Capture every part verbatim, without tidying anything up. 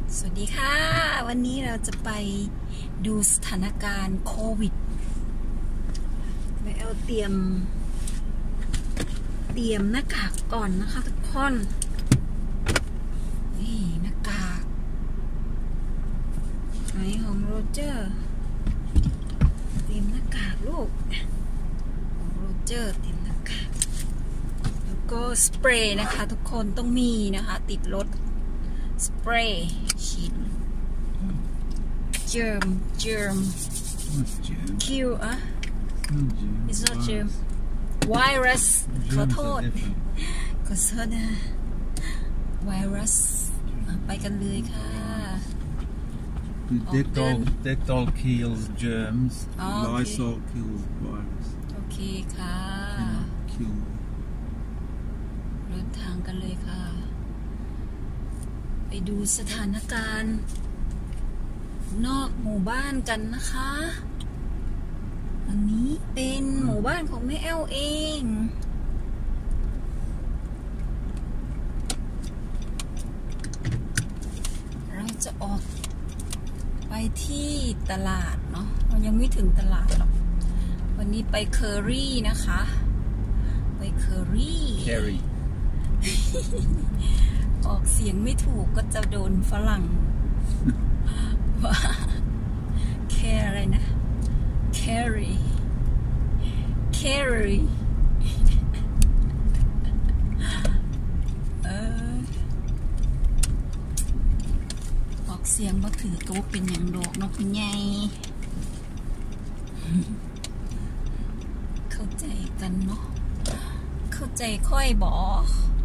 สวัสดีค่ะวันนี้เราจะไปดูสถานการณ์โควิดแม่เอลเตรียมเตรียมหน้ากากก่อนนะคะทุกคนนี่หน้ากากไหนของโรเจอร์เตรียมหน้ากากลูกของโรเจอร์เตรียมหน้ากากแล้วก็สเปรย์นะคะทุกคนต้องมีนะคะติดรถสเปรย์ฉีดเจิมเจิมคิวอะ it's not germ virus ขอโทษขอโทษนะ virus ไปกันเลยค่ะ Dettol Dettol kills germs Lysol kills virus โอเคค่ะเดินทางกันเลยค่ะไปดูสถานการณ์นอกหมู่บ้านกันนะคะอันนี้เป็นหมู่บ้านของแม่แอลเองเราจะออกไปที่ตลาดเนาะมันยังไม่ถึงตลาดหรอกวันนี้ไปเคอรี่นะคะไปเคอรี่เคอรี่ออกเสียงไม่ถูกก็จะโดนฝรั่งว่าแคอะไรนะ carry carry เออออกเสียงว่าถือโต๊ะเป็นอย่างโดกเนาะคุณยายเข้าใจกันเนาะเข้าใจค่อยบอก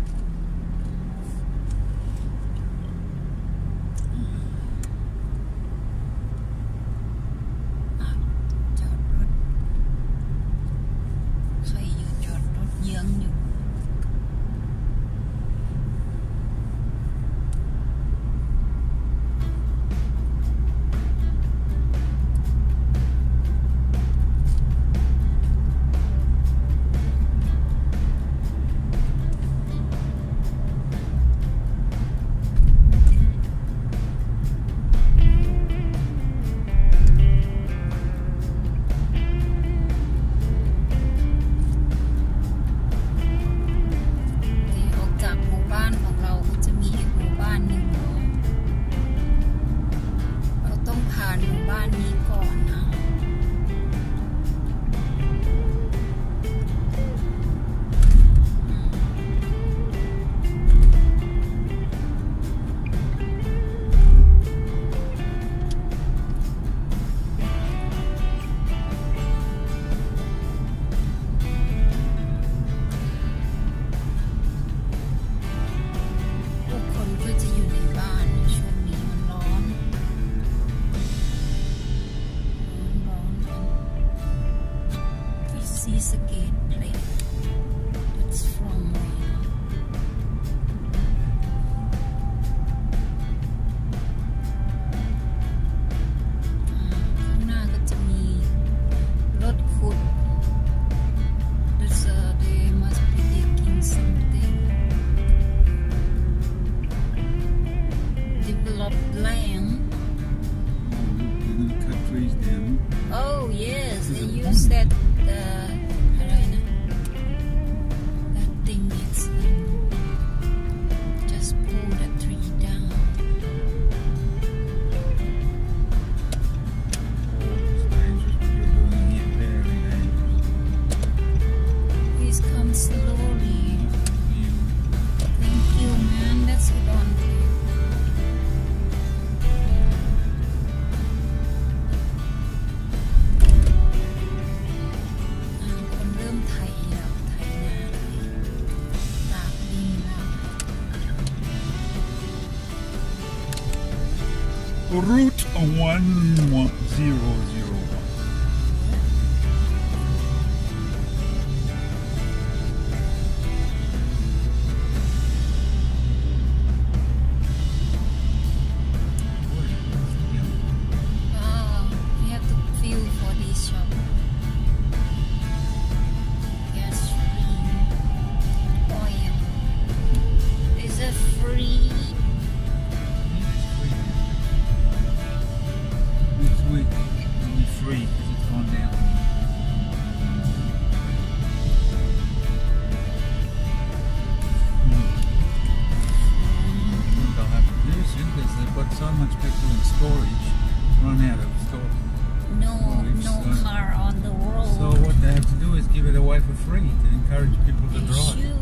Route one zero zero one. Oh, you have to fill for this shop. Gas free oil. Is it free? they've got so much petrol in storage, run out of stock. no no car on the road So what they have to do is give it away for free to encourage people to They drive. should.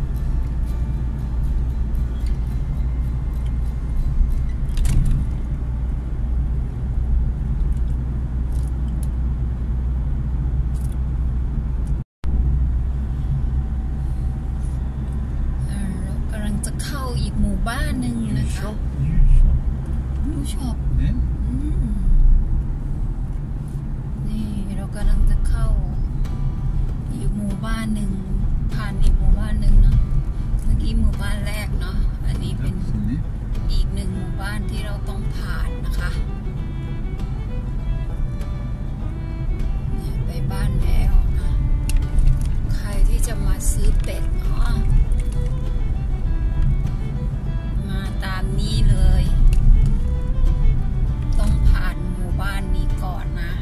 เอ่อเรากำลังจะเข้าอีกหมู่บ้านหนึ่ง New นะคะ shop, new shop. นิวช็อป Yeah. อืมนี่เรากำลังจะเข้าอีกหมู่บ้านหนึ่งผ่านอีกหมู่บ้านหนึ่งเนาะเมื่อกี้หมู่บ้านแรกเนาะอันนี้เป็น That's in it. อีกหนึ่งหมู่บ้านที่เราต้องผ่านนะคะเนี่ยไปบ้านแมวนะใครที่จะมาซื้อเป็ดเนาะมาตามนี้เลย ต้องผ่านหมู่บ้านนี้ก่อนนะ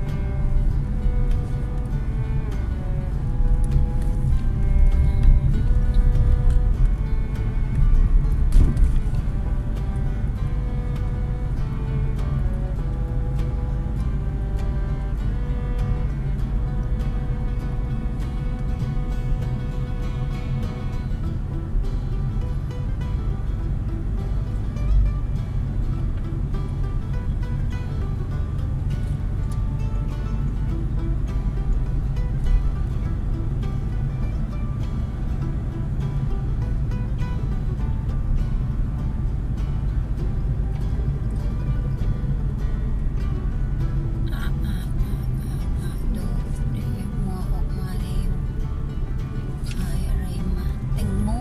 อ่ะอ่ะอ่ะอ่ะอ่ะดูเดี๋ยวมัวออกมาเร็วขายอะไรมาแตงโม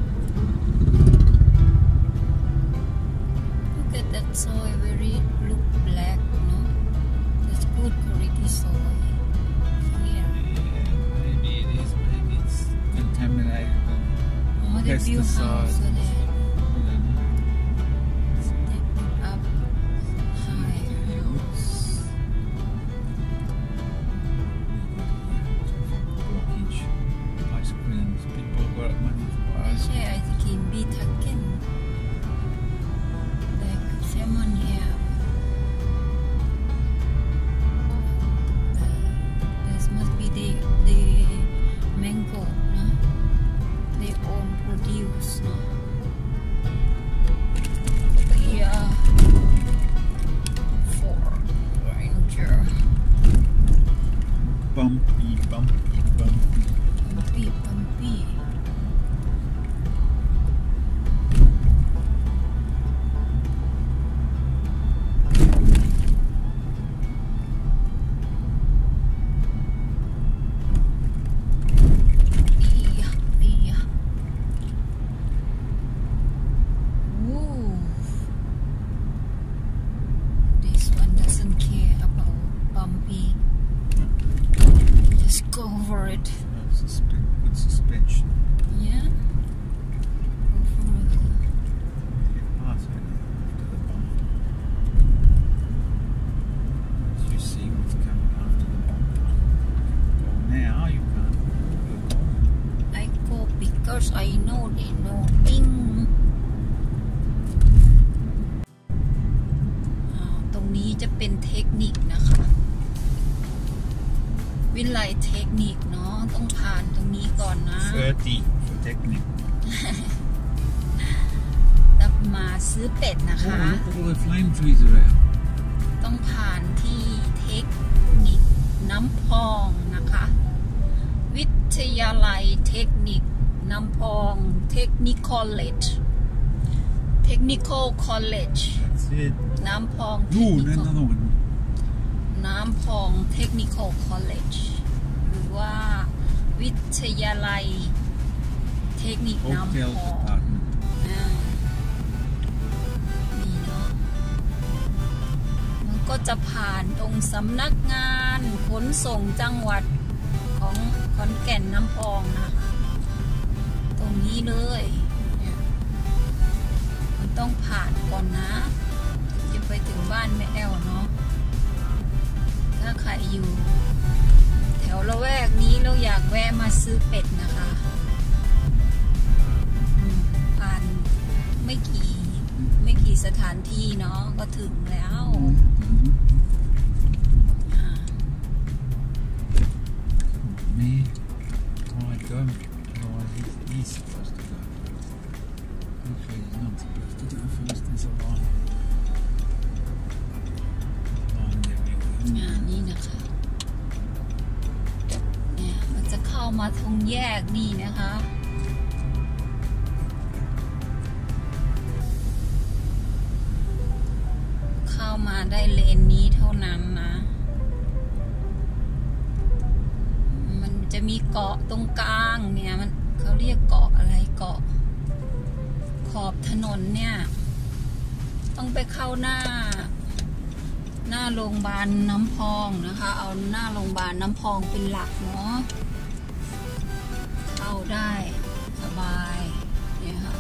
Look at that soy very look black no that's good quality soy here Yeah, maybe it is. Maybe it's contaminated with oh they build house pesticides. so and they stuff. We don't know. they put up higher Yields. Blockage. Ice creams. People got money for ไม่ ice ใช่ไอศกรีมบีทักเก้น like salmon here this must be the the mango นะ they own produce เนาะ here for ranger Bumpy, bumpy, bumpy. bumpy bumpy อียะอียะ Ooh. This one doesn't care about bumpy. Just go for it. No, suspen- good suspension. Yeah. Go for it. Get past it after the bump. Once you see what's coming after the bump. Well, now you can't go on. I go because I know they know thing. อ่าตรงนี้จะเป็นเทคนิคนะคะ วิไลเทคนิคเนาะต้องผ่านตรงนี้ก่อนนะ thirty for technique. แล้วมาซื้อเป็ดนะคะ Oh, look, all the flame trees are out. ต้องผ่านที่เทคนิคน้ำพองนะคะ วิทยาลัยเทคนิคน้ำพองเทคนิคคอลเลจเทคนิคอลคอลเลจ That's it. น้ำพอง Ooh, and another one. น้ำพองเทคนิคอลคอลเลจหรือว่าวิทยาลัยเทคนิคน้ำพ Hotel อง department. อ่านี่เนาะมันก็จะผ่านตรงสำนักงานขนส่งจังหวัดของขอนแก่นน้ำพองนะคะตรงนี้เลยเนี่ยมันต้องผ่านก่อนนะถึงจะไปถึงบ้านแม่แอลเนาะถ้าใครอยู่แถวละแวกนี้เราอยากแวะมาซื้อเป็ดนะคะอืมผ่านไม่กี่ไม่กี่สถานที่เนาะก็ถึงแล้ว Me, why go? Why he's, he's supposed to go? Actually, he's not supposed to go first. There's a line. Line there we go. นี่นะคะเนี่ยมันจะเข้ามาตรงแยกนี่นะคะเข้ามาได้เลนนี้เท่านั้นนะมันจะมีเกาะตรงกลางเนี่ยมันเขาเรียกเกาะอะไรเกาะขอบถนนเนี่ยต้องไปเข้าหน้าหน้าโรงพยาบาลน้ำพองนะคะเอาหน้าโรงพยาบาลน้ำพองเป็นหลักเนาะเข้าได้สบายเนี่ยค่ะ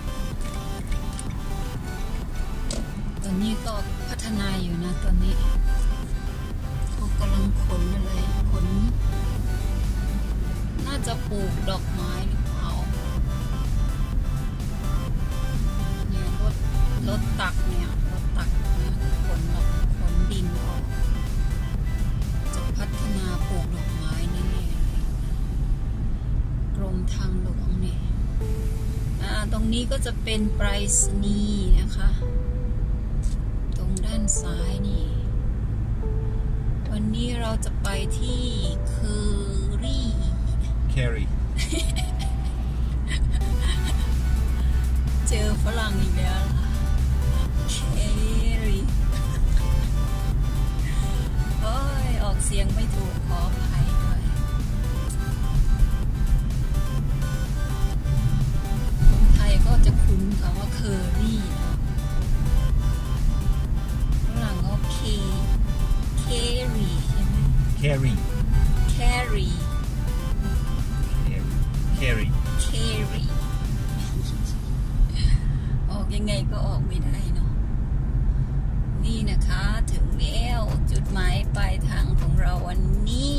ตอนนี้ก็พัฒนาอยู่นะตอนนี้เขากำลังขนอะไรขนน่าจะปลูกดอกไม้หรือเปล่าเนี่ยรถรถตักเนี่ยรถตักนะขนดอกขนดินออกจะพัฒนาปลูกดอกไม้แน่ๆกรมทางหลวงเนี่ยอ่าตรงนี้ก็จะเป็นไปรษณีย์นะคะตรงด้านซ้ายนี่วันนี้เราจะไปที่เคอรี่ Kerry. เจอฝรั่งอีกแล้วเครี่โอ้ยออกเสียงไม่ถูกขออภัยด้วยคนไทยก็จะคุ้นคำว่าเคอรี่ฝรั่งก็เคเครี่ใช่ไหม Kerry. แครี่ Kerry. เครี่ออกยังไงก็ออกไม่ได้เนาะนี่นะคะถึงแล้วจุดหมายปลายทางของเราวันนี้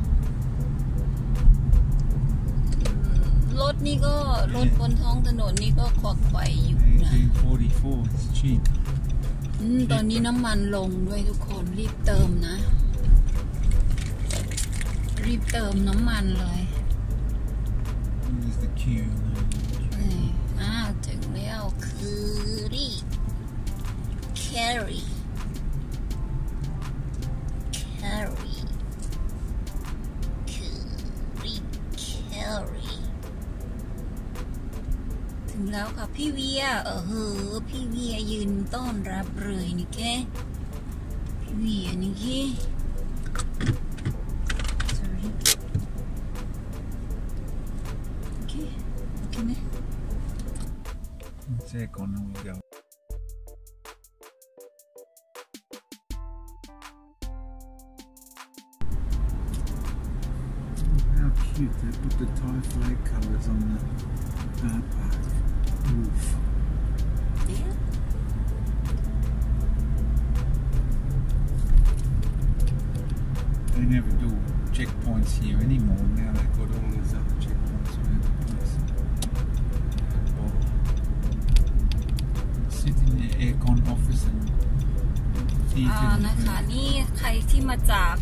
รถนี่ก็รถบนท้องถนนนี่ก็ควักไขว่อยู่นะ eighteen forty-four. It's cheap. อืมตอนนี้น้ำมันลงด้วยทุกคนรีบเติมนะรีบเติมน้ำมันเลย Here's the queue. อ้าวถึงแล้วคือรี่แครี่แครี่คือรี่แครี่ถึงแล้วค่ะพี่เวียเออเฮ้อพี่เวียยืนต้อนรับเลยนี่แกพี่เวียนี่แก sorry โอเคโอเคไหม Second, and we go. How cute they put the Thai flag colours on the car park roof. Yeah. They never do checkpoints here anymore. Now they've got all these other checkpoints around the place. Well, sit in the aircon office and อ่านะคะนี่ใครที่มาจาก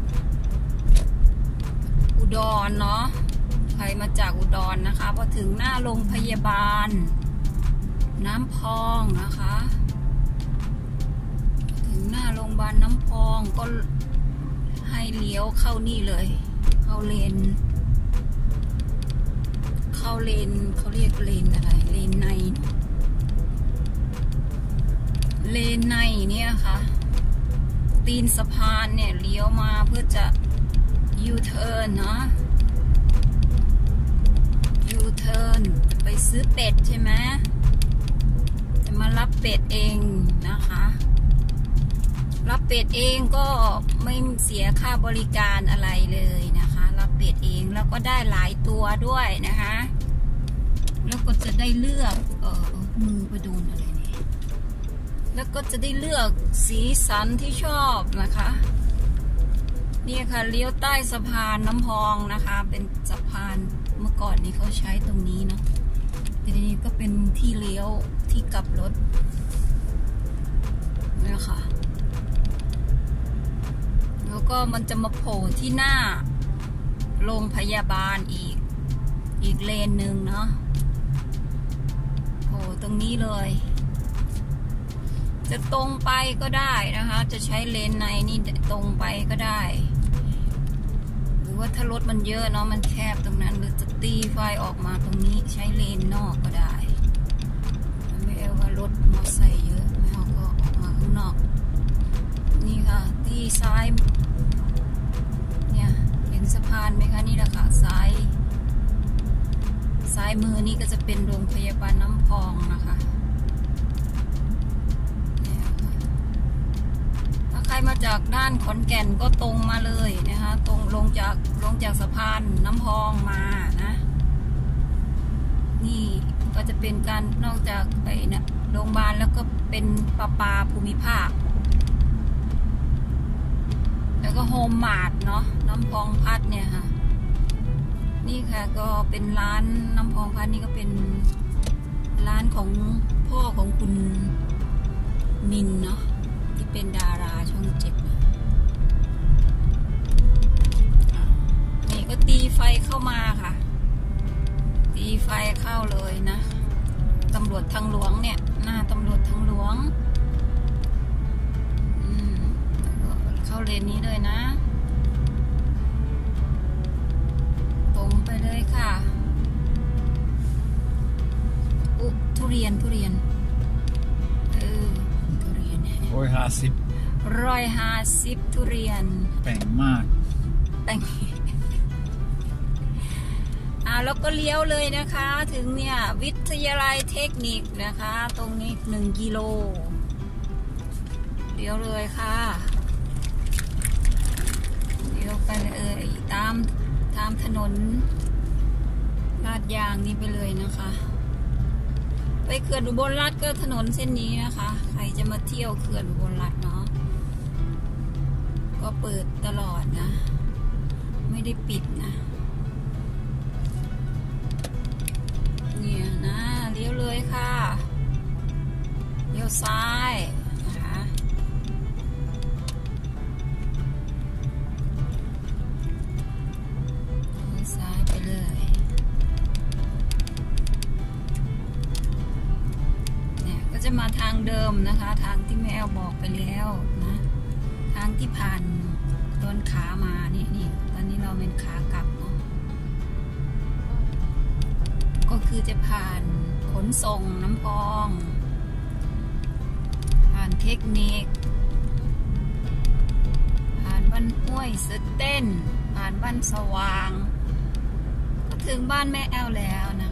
อุดรเนาะใครมาจากอุดรนะคะพอถึงหน้าโรงพยาบาลน้ำพองนะคะถึงหน้าโรงพยาบาลน้ำพองก็ให้เลี้ยวเข้านี่เลยเข้าเลนเข้าเลนเขาเรียกเลนอะไรเลนในเลนในเนี่ยค่ะตีนสะพานเนี่ยเลี้ยวมาเพื่อจะยูเทิร์นเนาะยูเทิร์นไปซื้อเป็ดใช่ไหมจะมารับเป็ดเองนะคะรับเป็ดเองก็ไม่เสียค่าบริการอะไรเลยนะคะรับเป็ดเองแล้วก็ได้หลายตัวด้วยนะคะแล้วก็จะได้เลือกเออมือไปโดนอะไรเนี่ยแล้วก็จะได้เลือกสีสันที่ชอบนะคะนี่ค่ะเลี้ยวใต้สะพานน้ำพองนะคะเป็นสะพานเมื่อก่อนนี้เขาใช้ตรงนี้เนาะทีนี้ก็เป็นที่เลี้ยวที่กลับรถก็มันจะมาโผล่ที่หน้าโรงพยาบาลอีกอีกเลนหนึ่งเนาะโผล่ตรงนี้เลยจะตรงไปก็ได้นะคะจะใช้เลนในนี่ตรงไปก็ได้หรือว่าถ้ารถมันเยอะเนาะมันแคบตรงนั้นหรือจะตีไฟออกมาตรงนี้ใช้เลนนอกก็ได้ไม่เอาว่ารถมอเตอร์ไซค์เยอะไม่เอาก็ออกมาข้างนอกนี่ค่ะที่ซ้ายเนี่ยเห็นสะพานไหมคะนี่แหละค่ะซ้ายซ้ายมือนี่ก็จะเป็นโรงพยาบาลน้ำพองนะคะถ้าใครมาจากด้านขอนแก่นก็ตรงมาเลยนะคะตรงลงจากลงจากสะพานน้ำพองมานะนี่ก็จะเป็นการนอกจากไปเนี่ยโรงพยาบาลแล้วก็เป็นประปาภูมิภาคแล้วก็โฮมมาร์ทเนาะน้ำพองพัดเนี่ยค่ะนี่ค่ะก็เป็นร้านน้ำพองพัดนี่ก็เป็นร้านของพ่อของคุณมินเนาะที่เป็นดาราช่องเจ็ดนะนี่ก็ตีไฟเข้ามาค่ะตีไฟเข้าเลยนะตำรวจทางหลวงเนี่ยหน้าตำรวจทางหลวงเข้าเลนนี้เลยนะตรงไปเลยค่ะอุ๊ทุเรียนทุเรียนเออทุเรียนร้อยห้าสิบร้อยห้าสิบทุเรียนแปลงมากแต่งอ่าแล้วก็เลี้ยวเลยนะคะถึงเนี่ยวิทยาลัยเทคนิคนะคะตรงนี้หนึ่งกิโลเลี้ยวเลยค่ะเลี้ยวไปเลยตามตามถนนลาดยางนี้ไปเลยนะคะไปเขื่อนอุบลรัตน์ก็ถนนเส้นนี้นะคะใครจะมาเที่ยวเขื่อนอุบลรัตน์เนาะก็เปิดตลอดนะไม่ได้ปิดนะเนี่ยนะเลี้ยวเลยค่ะเลี้ยวซ้ายนะคะเลี้ยวซ้ายไปเลยเนี่ยก็จะมาทางเดิมนะคะทางที่แม่บอกไปแล้วนะทางที่ผ่านต้นขามานี่นี่ตอนนี้เราเป็นขากลับเนาะก็คือจะผ่านขนส่งน้ำพองผ่านเทคนิคผ่านบ้านห้วยสเต้นผ่านบ้านสว่างก็ถึงบ้านแม่แอลแล้วนะ